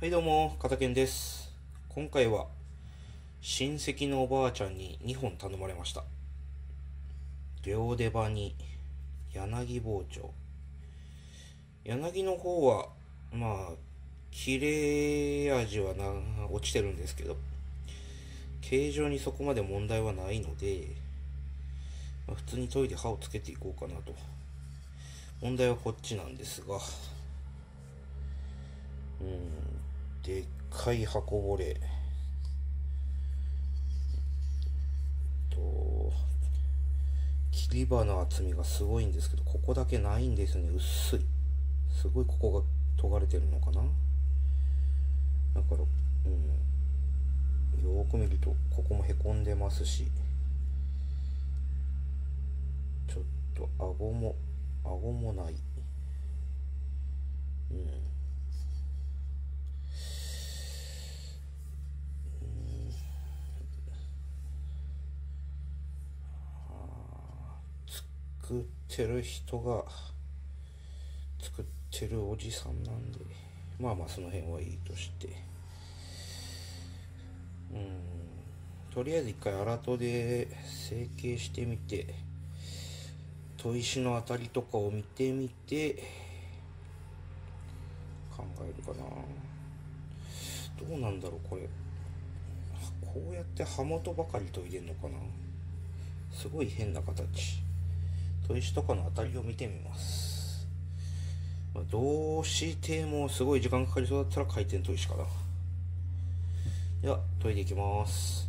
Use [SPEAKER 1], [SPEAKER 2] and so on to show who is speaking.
[SPEAKER 1] はいどうも、片健です。今回は親戚のおばあちゃんに2本頼まれました。両手羽に柳包丁。柳の方は切れ味は落ちてるんですけど、形状にそこまで問題はないので、普通に研いで刃をつけていこうかなと。問題はこっちなんですが、でっかい刃こぼれと切り刃の厚みがすごいんですけど、ここだけないんですね。薄い。すごいここが研がれてるのかな。だからよーく見るとここもへこんでますし、ちょっと顎もない。作ってる人が作ってるおじさんなんで、その辺はいいとして、とりあえず一回荒砥で成形してみて、砥石の当たりとかを見てみて考えるかな。どうなんだろうこれ。こうやって刃元ばかり研いでんのかな。すごい変な形。砥石とかの当たりを見てみます。どうしてもすごい時間かかりそうだったら回転砥石かな。では研いでいきます。